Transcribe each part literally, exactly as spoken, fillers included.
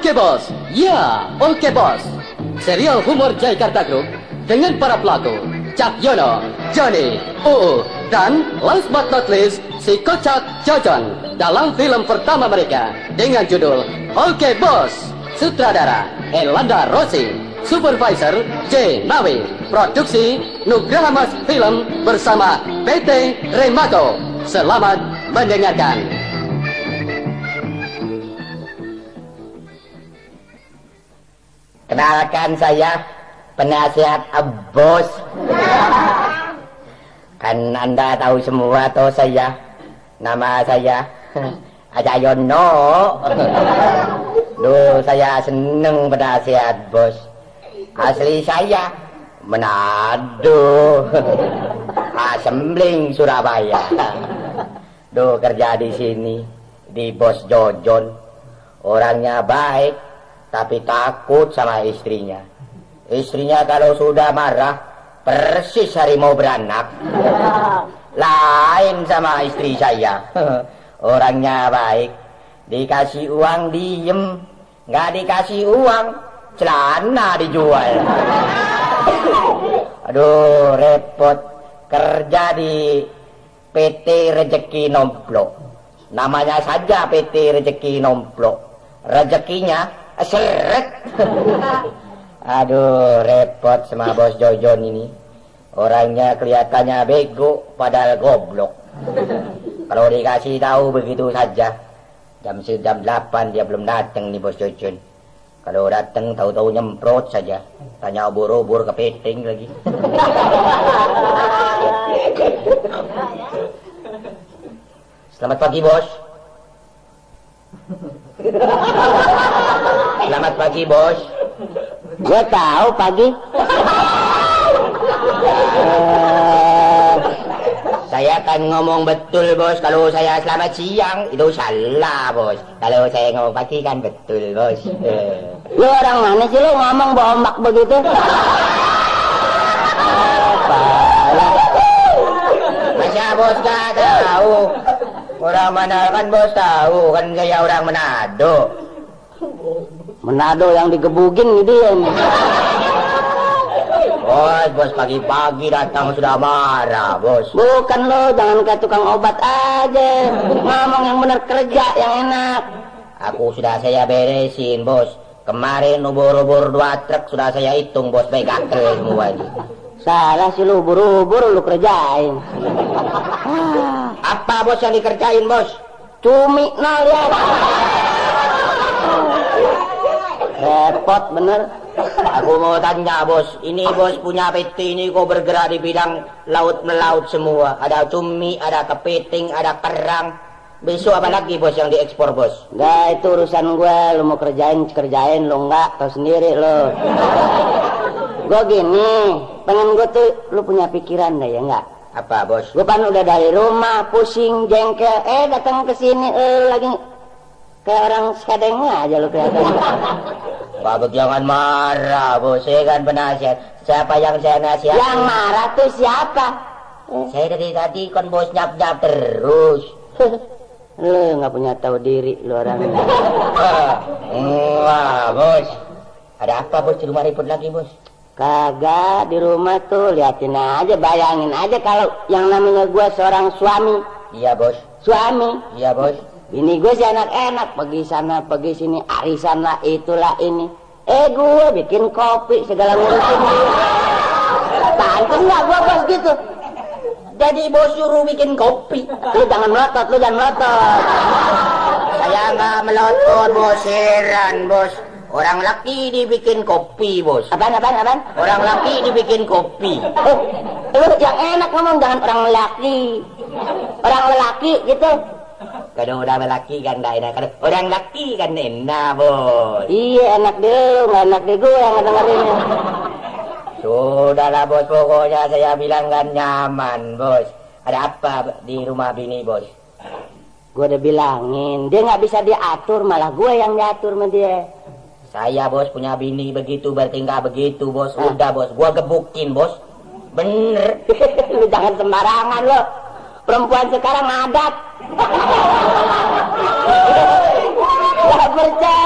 Oke bos, ya oke bos. Serial humor Jakarta Group dengan para pelaku Cak Yono, Johnny, Uu, dan last but not least si Kocak Jojon dalam film pertama mereka dengan judul Oke Bos. Sutradara Elanda Rossi, Supervisor J. Nawi, Produksi Nugraha Mas Film bersama P T Remaco. Selamat mendengarkan. Kenalkan, saya penasihat bos. Kan Anda tahu semua toh saya. Nama saya Aja Yono. Duh, saya seneng penasihat bos. Asli saya Manado. Asembling Surabaya. Duh, kerja di sini di Bos Jojon. Orangnya baik tapi takut sama istrinya. Istrinya kalau sudah marah persis harimau beranak. Lain sama istri saya. Orangnya baik, dikasih uang diem, nggak dikasih uang celana dijual. Aduh, repot. Kerja di P T Rezeki Nomplok. Namanya saja P T Rezeki Nomplok. Rezekinya seret. Aduh, repot sama Bos Jojon ini. Orangnya kelihatannya bego padahal goblok. Kalau dikasih tahu begitu saja. Jam jam delapan dia belum datang nih Bos Jojon. Kalau datang tahu-tahu nyemprot saja. Tanya ubur-ubur kepiting lagi. Selamat pagi, Bos. Selamat pagi, Bos. Gue tahu pagi. uh, saya kan ngomong betul, Bos. Kalau saya selamat siang itu salah, Bos. Kalau saya ngomong pagi kan betul, Bos. uh. Lu orang mana sih lu ngomong bomak begitu? Masa Bos gak tahu? Orang mana kan Bos tahu, kan saya orang Manado. Manado yang digebugin gitu ya. Bos, bos pagi-pagi datang sudah marah, Bos. Bukan lo, jangan kayak tukang obat aja. Ngomong yang benar, kerja yang enak. Aku sudah saya beresin, Bos. Kemarin ubur-ubur dua truk sudah saya hitung, Bos. Baik gatel semua ini. Salah sih lu, ubur-ubur lu kerjain. Apa Bos yang dikerjain, Bos? Cumi nol ya. Repot bener. Aku mau tanya, Bos. Ini Bos punya P T ini kok bergerak di bidang laut melaut semua. Ada cumi, ada kepiting, ada kerang. Besok apa lagi, Bos, yang diekspor, Bos? Enggak, itu urusan gue. Lu mau kerjain, kerjain. Lu enggak, tau sendiri lu. Gue gini, pengen gue tuh, lu punya pikiran deh ya enggak? Apa, Bos? Gue kan udah dari rumah, pusing, jengkel. Eh, datang ke sini, eh, lagi kayak orang sekadengnya aja lu kelihatan. Bapak jangan marah, Bos. Saya kan penasihat. Siapa yang saya nasihat? Yang marah tuh siapa? Eh. Saya dari tadi kan Bos nyap-nyap terus. Lu nggak punya tahu diri lu orangnya. Wah, Bos. Ada apa, Bos? Di rumah ribut lagi, Bos? Kagak, di rumah tuh liatin aja, bayangin aja kalau yang namanya gue seorang suami. Iya, Bos. Suami. Iya, Bos. Ini gue sih enak-enak, pergi sana, pergi sini, arisan lah, itulah ini. Eh, gue bikin kopi, segala ngurusin. Pantes nggak gue, Bos, gitu? Jadi Bos suruh bikin kopi. Lu jangan melotot, lu jangan melotot. Saya nggak melotot, Bos. Heran, Bos. Orang laki dibikin kopi, Bos. Apaan, apaan, apaan? Orang laki dibikin kopi. Eh, lu yang enak ngomong, jangan orang laki. Orang lelaki gitu. Kalau udah lelaki kan gak enak. Kalau orang laki kan enak, Bos. Iya, enak deh, nggak enak deh gue yang ngedengerinnya. Sudahlah, Bos, pokoknya saya bilang kan nyaman, Bos. Ada apa di rumah bini, Bos? Gue udah bilangin, dia nggak bisa diatur, malah gue yang diatur sama dia. Saya, Bos, punya bini begitu, berarti nggak begitu, Bos. Nah. Udah, Bos, gue gebukin, Bos. Bener. Lu jangan sembarangan, lo. Perempuan sekarang adat. Gak percaya.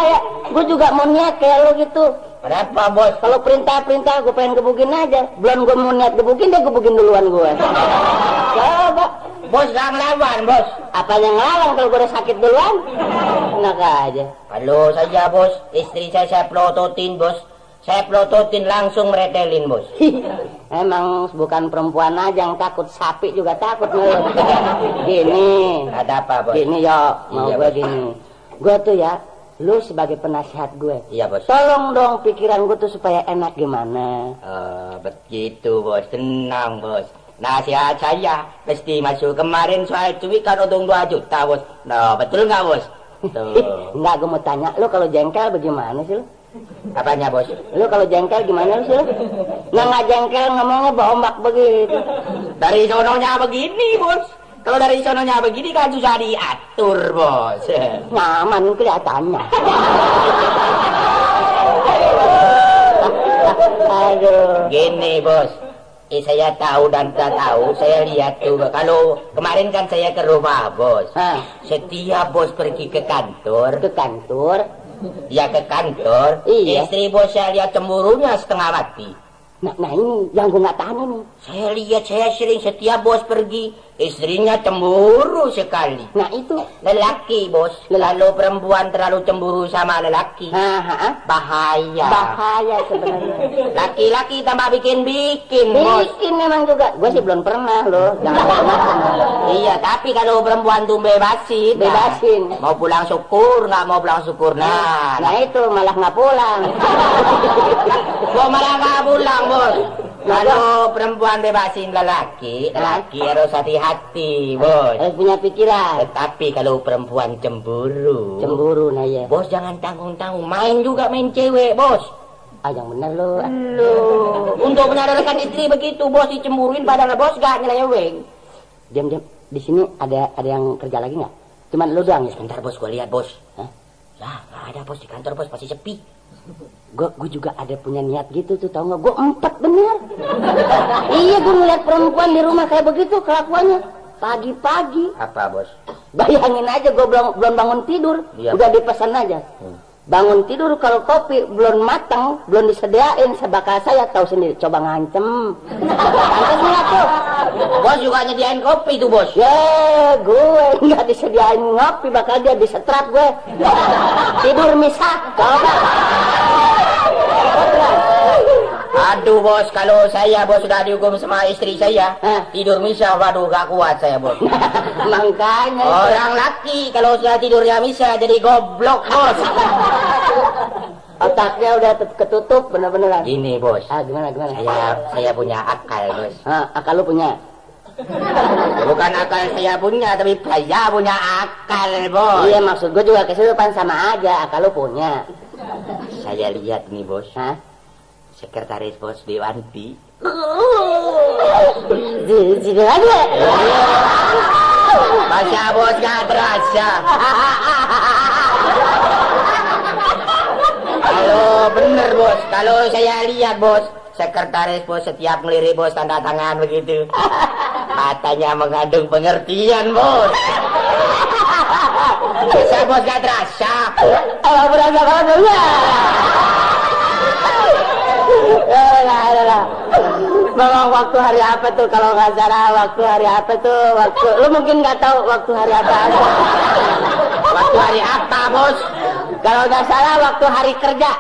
Gue juga mau niat kayak lo gitu. Kenapa bos? Kalau perintah-perintah gue pengen gebukin aja. Belum gue mau niat gebukin, dia gebukin duluan gue. Coba. Bos gak ngelawan bos. Apa yang ngelawan kalau gue udah sakit duluan? Enak aja. Halo saja bos, istri saya saya pelototin bos. Saya pelototin langsung meretelin bos. Emang bukan perempuan aja yang takut, sapi juga takut ngelut. Gini. Ada apa bos? Gini yo, mau iya, gue gini. Gue tuh ya, lu sebagai penasihat gue. Iya bos. Tolong dong pikiran gue tuh supaya enak gimana. Oh begitu bos, tenang bos. Nasihat saya mesti masuk kemarin soal cuy kan untung dua juta bos. Nah betul nggak bos? Tuh. Enggak, gue mau tanya, lu kalau jengkel bagaimana sih lu? Apanya bos? Lu kalau jengkel gimana sih lu? Nah nggak jengkel ngomongnya bombak begitu. Dari sononya begini bos. Kalau dari sononya begini kan susah diatur bos. Nyaman kelihatannya. Aduh. Gini bos. Eh saya tahu dan tak tahu, saya lihat tuh kalau kemarin kan saya ke rumah bos. Hah? Setiap bos pergi ke kantor, ke kantor, ya ke kantor, iya. Istri bos saya lihat cemburunya setengah mati. Nah, nah ini yang gue nggak tahan ini. Saya lihat saya sering setiap bos pergi, istrinya cemburu sekali. Nah itu lelaki bos, lalu perempuan terlalu cemburu sama lelaki. Ha, ha, bahaya. Bahaya sebenarnya. Laki-laki tambah bikin-bikin bos. Bikin memang juga. Gue sih belum pernah loh. Jangan pernah. Iya tapi kalau perempuan tuh bebasin, bebasin. Nah, mau pulang syukur, nggak mau pulang syukur. Nah, nah, nah itu malah nggak pulang. Gue malah nggak pulang bos. Kalau perempuan bebasin lelaki, lelaki harus hati-hati, bos. Harus punya pikiran. Tetapi kalau perempuan cemburu, cemburu, nah ya. Bos jangan tanggung-tanggung, main juga main cewek, bos. Ah, yang benar lo. Lo. Untuk menyadarkan istri begitu, bos dicemburuin padahal bos gak nyeleweng. Diam-diam, di sini ada ada yang kerja lagi nggak? Cuman lu doang ya? Sebentar bos, gue lihat bos. Hah? Lah, nggak ada bos di kantor bos, pasti sepi. Gue gue juga ada punya niat gitu tuh, tau nggak? Gue empat bener. Iya, gue ngeliat perempuan di rumah kayak begitu kelakuannya pagi-pagi. Apa bos? Bayangin aja, gue belum belum bangun tidur, iya, udah dipesan aja. Hmm. Bangun tidur kalau kopi belum matang, belum disediain, sebakal saya tahu sendiri. Coba ngancem. Pantes nggak tuh? Bos juga nyediain kopi tuh bos. Ya, gue nggak disediain ngopi, bakal dia disetrap gue. Tidur misah, coba. Aduh bos, kalau saya bos sudah dihukum sama istri saya, Hah? tidur misah, waduh gak kuat saya bos. Makanya orang laki kalau sudah tidurnya misah jadi goblok bos. Otaknya udah ketutup bener-beneran. Gini bos. Ah gimana gimana? Saya saya punya akal bos. Ah, akal lu punya? Bukan akal saya punya, tapi saya punya akal bos. Iya maksud gue juga kesurupan sama aja, akal lu punya. Saya lihat nih bos. Hah? Sekretaris bos Dewanti. Jadi ada. Masa bos gak terasa. Kalau bener bos, kalau saya lihat bos, sekretaris bos setiap ngelirik bos tanda tangan begitu. Matanya mengandung pengertian bos. Masa bos gak terasa. Oh berasa banget ya. Ya lah, ya lah. Memang waktu hari apa tuh kalau nggak salah, waktu hari apa tuh waktu lu mungkin nggak tahu waktu hari apa. Waktu hari apa bos? Kalau nggak salah waktu hari kerja.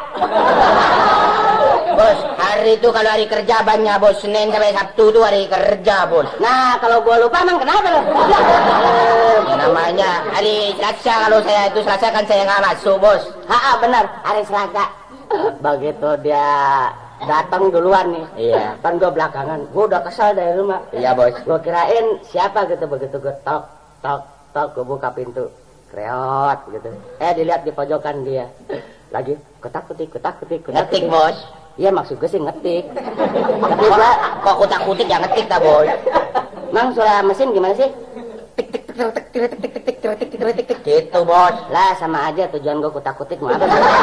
Bos, hari itu kalau hari kerja banyak bos, Senin sampai Sabtu tuh hari kerja bos. Nah kalau gua lupa emang kenapa lo? Namanya hari Selasa, kalau saya itu Selasa kan saya nggak masuk bos. Ha benar hari Selasa. Begitu dia datang duluan nih, iya. Kan gue belakangan, gue udah kesal dari rumah. Iya bos. Gue kirain siapa gitu, begitu gue tok tok tok, gue buka pintu, kreot gitu. Eh dilihat di pojokan dia, lagi ketak ketik ketak ketik ketak ketik bos. Iya maksud gue sih ngetik. Tapi gue kok kutak kutik ya ngetik dah bos. Mang suara mesin gimana sih? Tik tik tik tik tik tik tik tik tik tik tik tik gitu bos. Lah sama aja tujuan gue kutak kutik mau apa?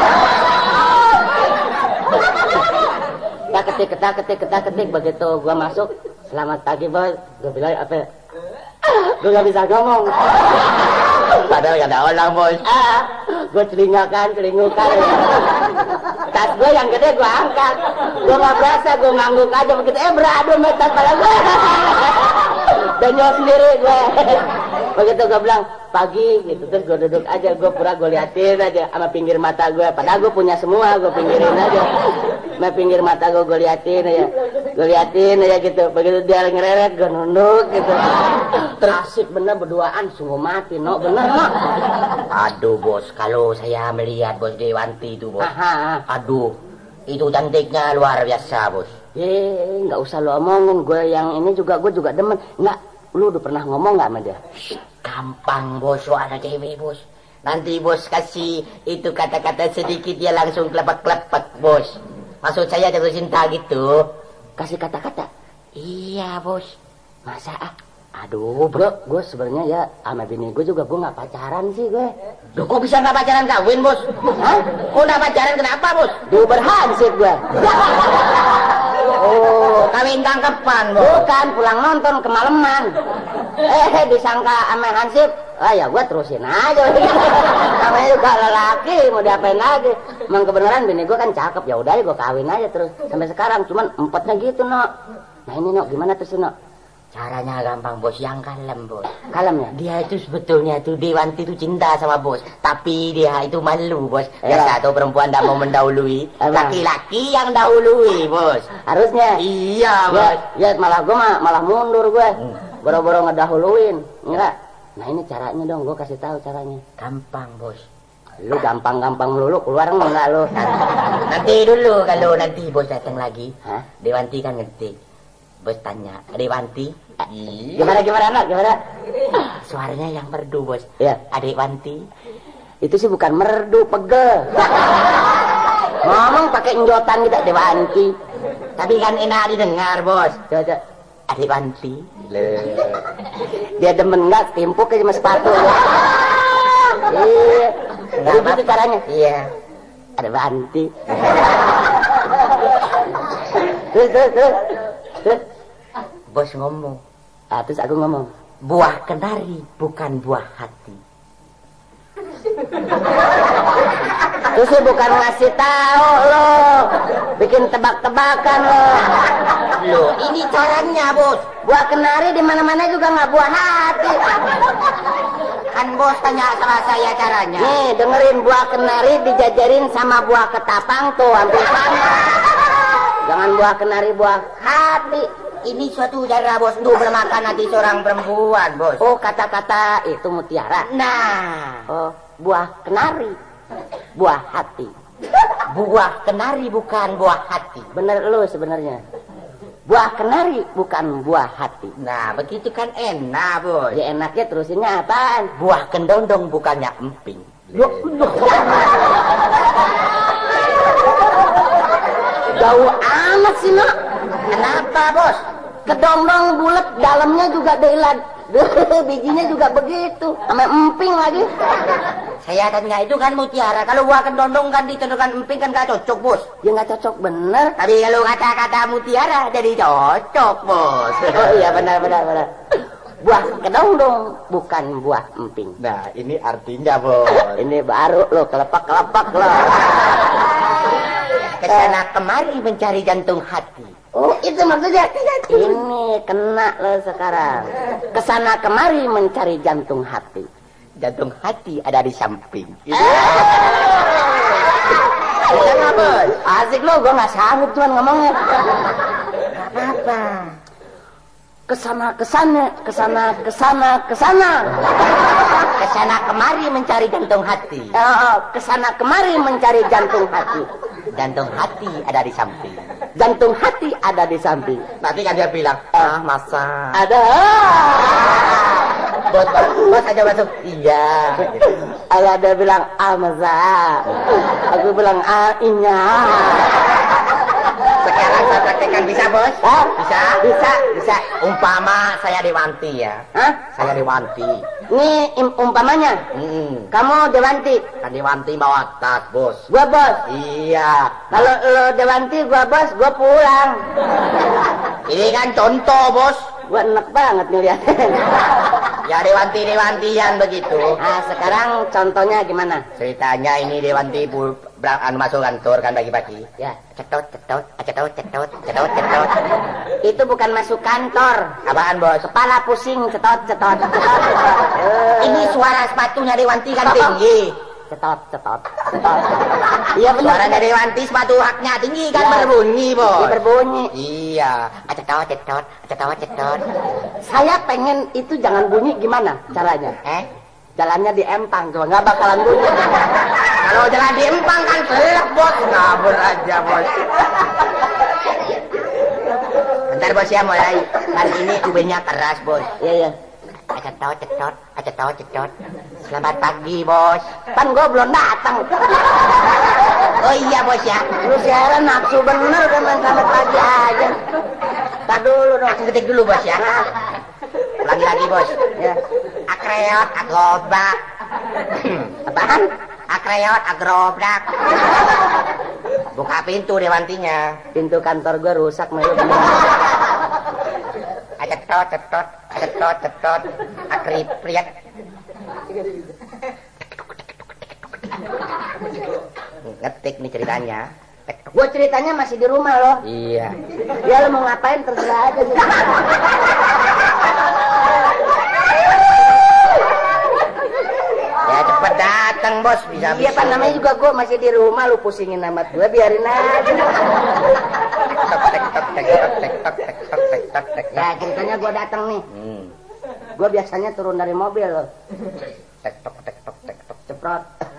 Kita ketik, kita ketik, kita ketik, begitu gua masuk, selamat pagi bos, gua bilang apa? Gua gak bisa ngomong. Padahal gak ada orang bos. Ah, gue celingakan, celingukan. Tas gue yang gede gue angkat. Gue gak berasa, gue ngangguk aja begitu. Eh beradu metas pada gue. Dan nyawa sendiri gue. Begitu gue bilang, pagi gitu. Terus gue duduk aja, gue pura gue liatin aja sama pinggir mata gue. Padahal gue punya semua, gue pinggirin aja. Sama pinggir mata gue, gue liatin aja. Gue liatin aja gitu. Begitu dia ngereret, gue nunduk gitu. Terasik bener berduaan, sungguh mati, no bener no. Aduh bos, kalau saya melihat bos Dewanti itu bos. Aha. Aduh, itu cantiknya luar biasa bos. Ye, nggak usah lo omongin. Gue yang ini juga, gue juga demen. Nggak, lu udah pernah ngomong nggak sama dia? Gampang bos, lo ada cewek bos. Nanti bos kasih itu kata-kata sedikit dia langsung klepek-klepek bos. Maksud saya jatuh cinta gitu. Kasih kata-kata? Iya bos. Masa ah? Aduh bro, gue sebenarnya ya sama bini gue juga gue nggak pacaran sih gue. Loh kok bisa nggak pacaran kawin bos? Hah? Kok nggak pacaran kenapa bos? Diuber hansip gue. Oh, kawin tangkepan bos? Bukan, pulang nonton kemalaman. Eh disangka sama hansip, ah ya gue terusin aja. Namanya juga lelaki, mau diapain lagi? Emang kebenaran bini gue kan cakep, ya udah gue kawin aja terus sampai sekarang. Cuman empatnya gitu no. Nah ini no, gimana tuh sih no? Caranya gampang bos, yang kalem bos. Kalem ya? Dia itu sebetulnya tuh Dewanti itu cinta sama bos, tapi dia itu malu bos. Biasa tuh perempuan tidak mau mendahului, laki-laki yang dahului bos. Harusnya. Iya ya, bos. ya malah gue mah malah mundur gue. Boro-boro ngedahuluin, enggak? Nah ini caranya dong, gue kasih tahu caranya. Gampang bos. Lu gampang-gampang melulu keluar enggak lu? Nanti dulu kalau nanti bos datang lagi, hah? Dewanti kan ngetik. Bos tanya, Dewanti? Gimana gimana nak? Gimana? Suaranya yang merdu bos. Iya. Adik Wanti. Itu sih bukan merdu, pegel. Ngomong pakai enjotan gitu, Dewanti. Tapi kan enak didengar bos. Coba coba. Adik Wanti. Dia demen nggak timpuk aja sama sepatu. Iya. Nggak gitu caranya. Iya. Ada Wanti. Terus terus terus. Terus. Bos ngomong. Ah, terus aku ngomong. Buah kenari bukan buah hati. Terus sih bukan ngasih tahu lo, bikin tebak-tebakan lo. Lo ini caranya bos. Buah kenari di mana-mana juga nggak buah hati. Kan bos tanya sama saya caranya. Nih dengerin, buah kenari dijajarin sama buah ketapang tuh hampir sama. Jangan buah kenari buah hati. Ini suatu cara bos untuk memakan hati seorang perempuan bos. Oh kata-kata itu mutiara. Nah. Oh buah kenari, buah hati. Buah kenari bukan buah hati. Bener lu sebenarnya. Buah kenari bukan buah hati. Nah begitu kan enak bos. Ya enaknya terusinnya apaan? Buah kendondong bukannya emping. Loh, loh. Jauh amat sih nak. Kenapa bos? Kedondong bulat, dalamnya juga deilan. Bijinya juga begitu, sama emping lagi. Saya tanya itu kan mutiara. Kalau buah kedondong kan ditendangkan emping kan gak cocok bos. Ya nggak cocok bener. Tapi kalau kata-kata mutiara jadi cocok bos. Oh iya benar benar benar. Buah kedondong bukan buah emping. Nah ini artinya bos. Ini baru lo kelepak-kelepak lo. Kesana kemari mencari jantung hati. Oh itu maksudnya. Ini kena lo sekarang. Kesana kemari mencari jantung hati. Jantung hati ada di samping. Bisa bos? Asik lo, gue nggak sanggup cuman ngomongnya. Apa? Kesana kesana kesana kesana kesana. Kesana kemari mencari jantung hati. Oh, kesana kemari mencari jantung hati. Jantung hati ada di samping. Jantung hati ada di samping. Nanti kan dia bilang, ah masa Ada. bos, bos aja masuk. Iya. Ada dia bilang ah masa. Aku bilang ah inya. Sekarang saya praktekkan bisa bos? Hah? Bisa? Bisa. Bisa. Umpama saya Dewanti ya. Hah? Saya Dewanti. Ini umpamanya. Hmm. Kamu Dewanti. Kan Dewanti bawa tas bos. Gua bos. Iya. Kalau lo Dewanti, gua bos, gua pulang. Ini kan contoh bos. Gua enak banget ngeliatnya. Ya Dewanti-Dewantian begitu. Nah, sekarang contohnya gimana? Ceritanya ini Dewanti pu- anu masuk kantor kan pagi-pagi. Ya. Cetot, cetot, cetot, cetot, cetot, cetot. Itu bukan masuk kantor. Apaan bos? Kepala pusing, cetot, cetot, cetot, cetot. Ini suara sepatunya Dewanti kan tinggi. Cetot, cetot, cetot. Iya benar. Suaranya Dewanti sepatu haknya tinggi kan Ya. berbunyi bos. Iya berbunyi. Iya. Cetot, cetot, cetot, cetot. Saya pengen itu jangan bunyi gimana caranya? Eh? Jalannya di empang, coba nggak bakalan bunyi. Kalau jalan di empang kan selek bos. Ngabur aja bos. Bentar bos ya mulai. Hari ini U B-nya keras bos. Iya, iya. Cetot, cetot, cetot, cetot. Selamat pagi bos. Kan gua belum datang. Oh iya bos ya. Lu siaran nafsu bener kan main selamat pagi aja. Tak dulu dong. Ketik dulu bos ya. Lagi lagi bos. Ya. Akreot, agrobak. Apaan? Akreot, agrobak. Buka pintu Dewantinya. Pintu kantor gua rusak melu. Cetot, cetot, cetot, cetot. Akripriat. Ngetik nih ceritanya. Gua ceritanya masih di rumah loh. Iya. Ya lu mau ngapain terserah aja. Ya cepet datang bos, bisa Iya kan namanya juga gua masih di rumah, lu pusingin amat gua, biarin aja. Ya ceritanya gua datang nih. Hmm. Gua biasanya turun dari mobil loh. Tektok tektok tektok. Ceprot.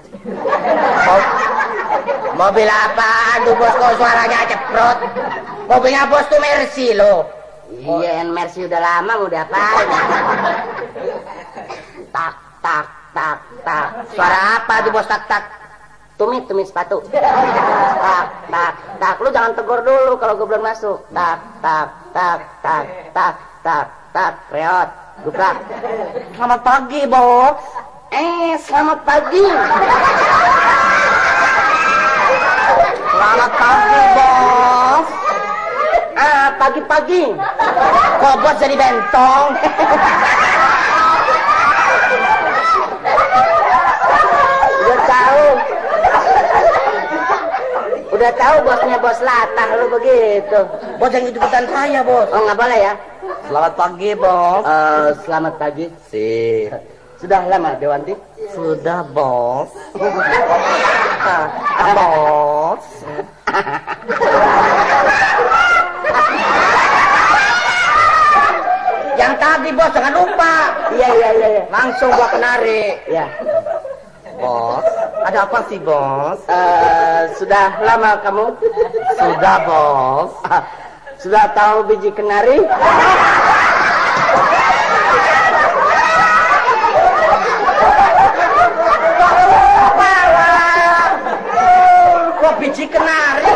Mobil apaan tuh bos kok suaranya ceprot? Mobilnya bos tuh Mercy loh. Iya, yang Mercy udah lama mau diapain? Tak tak tak tak. Suara apa tuh bos tak tak? Tumit tumit sepatu. Tak tak tak. Lu jangan tegur dulu kalau gue belum masuk. Tak tak tak tak tak tak tak. Reot, guprak. Selamat pagi bos. Eh, selamat pagi. Selamat pagi bos. Ah, pagi-pagi. Kok bos jadi bentong? Udah tahu. Udah tahu bosnya bos latah lu begitu. Bos yang ikutan saya bos. Oh, nggak boleh ya? Selamat pagi bos. Eh, selamat pagi. Sip. Sudah lama Dewanti? Sudah bos. Bos. Yang tadi bos jangan lupa. Iya iya iya. iya. Langsung gua kenari. Ya. Bos, ada apa sih bos? Eh, sudah lama kamu? Sudah bos. Sudah tahu biji kenari? Kok biji kenari?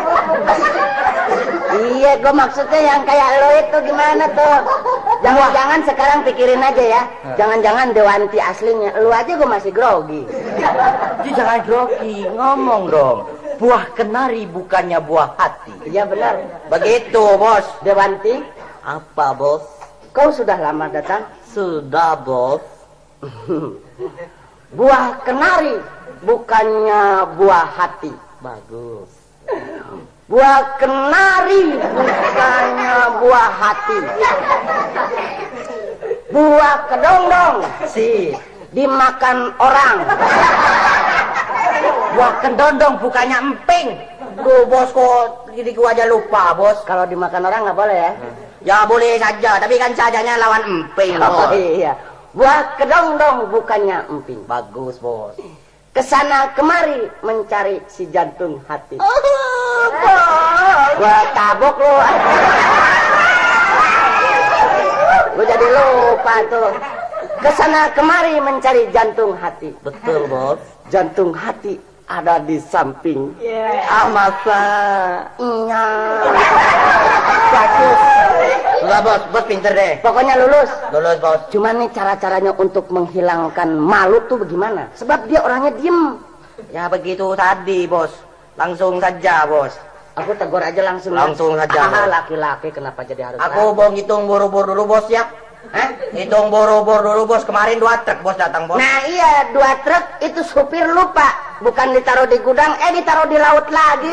Iya, gue maksudnya yang kayak lo itu gimana tuh? Jangan-jangan sekarang pikirin aja ya. Jangan-jangan Dewanti aslinya. Lu aja gue masih grogi. Jadi jangan grogi, ngomong dong. Buah kenari bukannya buah hati. Iya benar. Begitu bos. Dewanti, Apa bos? kau sudah lama datang? Sudah bos. Buah kenari bukannya buah hati. Bagus. Buah kenari bukannya buah hati. Buah kedondong Si. dimakan orang. Buah kedondong bukannya emping. Duh bos kok jadi gua aja lupa bos. Kalau dimakan orang nggak boleh ya? Ya boleh saja, tapi kan sajanya lawan emping Oh bos. iya. Buah kedondong bukannya emping. Bagus bos. Kesana kemari mencari si jantung hati. Oh, Gua tabok lu. Gua jadi lupa tuh. Kesana kemari mencari jantung hati. betul bos. Jantung hati ada di samping. Ah masa. Iya. Bagus. Sudah bos, bos pinter deh. Pokoknya lulus. Lulus bos. Cuman nih cara-caranya untuk menghilangkan malu tuh bagaimana? Sebab dia orangnya diem. Ya begitu tadi bos. Langsung saja bos. Aku tegur aja langsung. Langsung saja. Ah, laki-laki kenapa jadi harus? Aku mau ngitung boro-boro dulu bos ya. Hah? Hitung boro-boro dulu bos. Kemarin dua truk bos datang bos. Nah iya, dua truk itu supir lupa. Bukan ditaruh di gudang, eh ditaruh di laut lagi.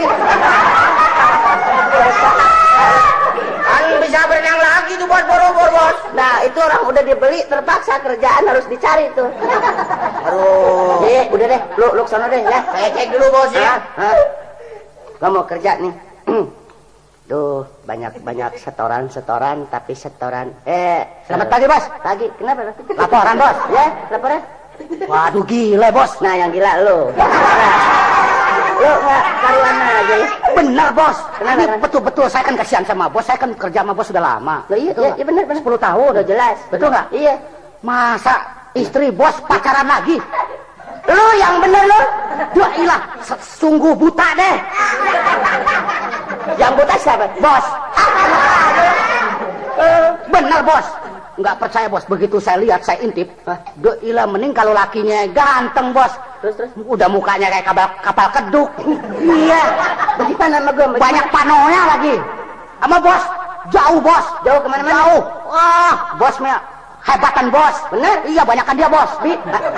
Kan bisa berenang lagi tuh bos, boro-boro bos. Nah itu orang udah dibeli, terpaksa kerjaan harus dicari tuh. Aduh. Eh, udah deh, lu lu sono deh ya. Saya cek dulu bos ya. Hah? Gak mau kerja nih. Duh, banyak-banyak setoran-setoran, tapi setoran. Eh, Selamat pagi, Bos. Pagi, kenapa? Laporan, Bos. Ya, laporan. Waduh, gila, Bos. Nah, yang gila lu. Lu nggak karuan aja ya. Benar, Bos. Kenapa? Ini betul-betul saya kan kasihan sama Bos. Saya kan kerja sama Bos sudah lama. Loh, iya, iya, iya benar, benar. sepuluh tahun. Udah jelas. Betul nggak? Iya. Masa istri Bos pacaran lagi? Lu yang bener lu. Ya ilah, sungguh buta deh. Yang buta siapa? Bos. Benar, Bos. Nggak percaya, Bos. Begitu saya lihat, saya intip. Duh ilah, mending kalau lakinya ganteng, Bos. Terus, terus. Udah mukanya kayak kapal, kapal keduk. Iya. Bagaimana sama gue? Banyak panonya lagi. Sama Bos, jauh, Bos. Jauh kemana-mana? Jauh. Wah, Bosnya hebatan, Bos. Bener? Iya, banyakan dia, Bos. Bi.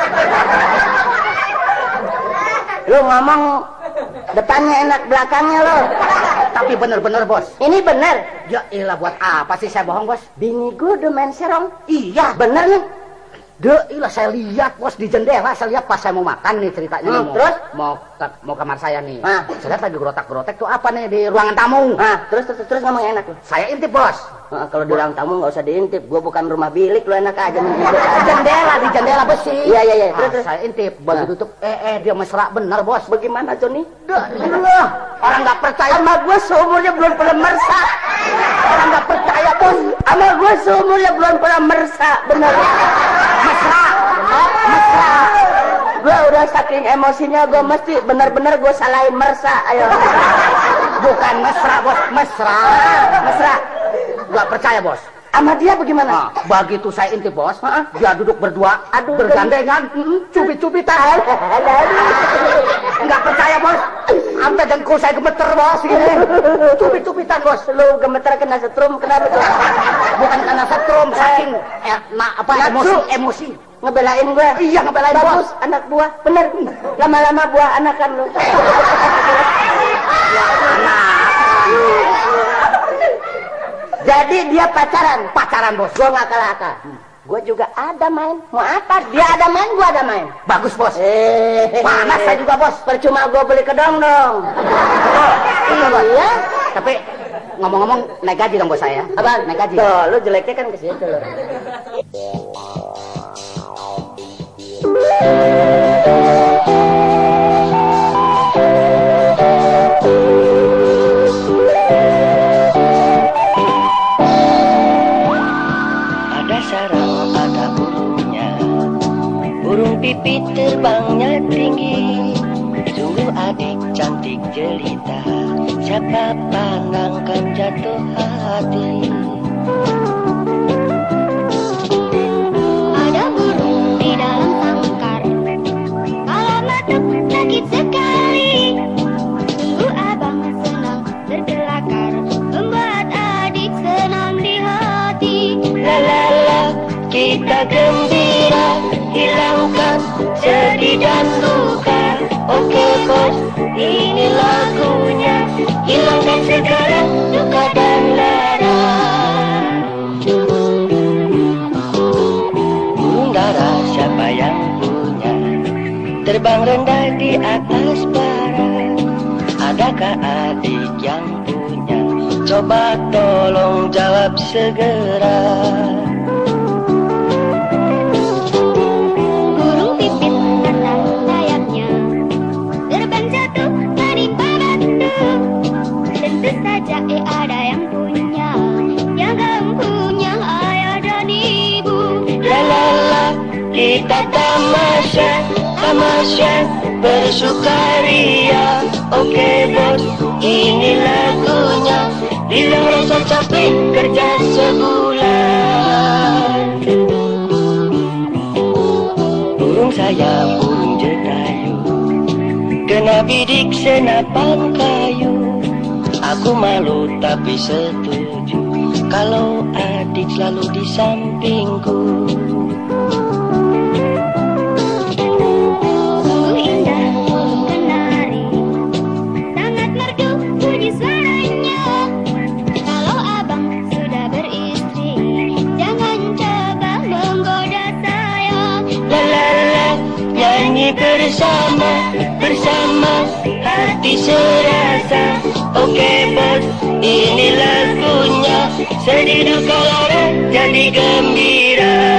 Lu ngomong depannya enak, belakangnya lo. Tapi bener-bener, Bos. Ini bener. Ya ilah, buat apa sih saya bohong, Bos? Bini gue udah main serong. Iya, Bener nih. Duh, ilah saya lihat, Bos, di jendela. Saya lihat pas saya mau makan nih ceritanya. Hmm, nih, mau, terus? Mau ke, mau kamar saya nih. Ah. Saya lihat lagi gerotak-gerotek tuh apa nih di ruangan tamu. Nah, terus terus terus ngomong enak lu. Saya intip, Bos. Nah, kalau di ruang tamu nggak usah diintip. Gue bukan rumah bilik, lu enak aja menjijik aja. Jendela, di jendela besi. Iya iya iya. Ah, Terus terus. saya intip, begitu Nah. tutup, eh eh dia mesra bener, Bos. Bagaimana Joni? Duh, ilah, orang nggak percaya. Sama gue seumurnya belum pernah mersa. Orang nggak percaya, Bos. Sama gue seumurnya belum pernah mersa. Bener. Mesra. Mesra. Gue udah saking emosinya gue mesti bener-bener gue salahin mersa. Ayo. Bukan mesra, Bos. Mesra. Mesra. Nggak percaya, Bos. Sama dia bagaimana? Nah, begitu saya intip, Bos, dia duduk berdua, Aduh, bergandengan, cubit-cubitan. Nggak percaya, Bos. Sampai dengkul saya gemeter, Bos, gini. Cubit-cubitan, Bos. Lu gemeter kena setrum, kenapa tuh? Bukan karena setrum, saking eh, nah, apa Nafsu. emosi, emosi. Ngebelain gue. Iya, ngebelain, Bagus, Bos. anak buah. Bener. Lama-lama buah anakan lu. Jadi dia pacaran. Pacaran, Bos. Gue nggak kalah-kalah. Gue juga ada main. Mau apa? Dia ada main, gue ada main. Bagus, Bos. Eh, Panas saya juga, Bos. Percuma gue beli kedong dong. Iya, Bos. Iya. Tapi ngomong-ngomong naik gaji dong, Bos saya. Apa? Naik gaji. Tuh, lu jeleknya kan ke situ lo. Ada sarang, ada burungnya. Burung pipit terbangnya tinggi. Sungguh adik cantik jelita. Siapa pandang kan jatuh hati. Ada burung di dalam sangkar. Kalau meletup sakit sekali. Sungguh abang senang berkelakar, membuat adik senang di hati. La la la, kita gembira, hilangkan sedih dan luka. Oke bos, ini lagunya, hilangkan segala duka dan lara. Burung dara siapa yang punya, terbang rendah di atas bara. Adakah adik yang punya? Coba tolong jawab segera. Burung pipit atas sayapnya, terbang jatuh menimpa batu. Tentu saja eh ada yang punya, yang kamu punya ayah dan ibu. La la la, kita tamasya, tamasya bersukaria. Oke bos, ini lagunya, hilang rasa capek kerja sebulan. Burung saya burung jetayu, kena bidik senapan kayu. Aku malu tapi setuju kalau adik selalu di sampingku. Sungguh indah menari, sangat merdu bunyi suaranya. Kalau abang sudah beristri, jangan coba menggoda saya. La la la, nyanyi bersama, bersama hati serasa. Oke bos, ini lagunya, sedih duka lara jadi gembira.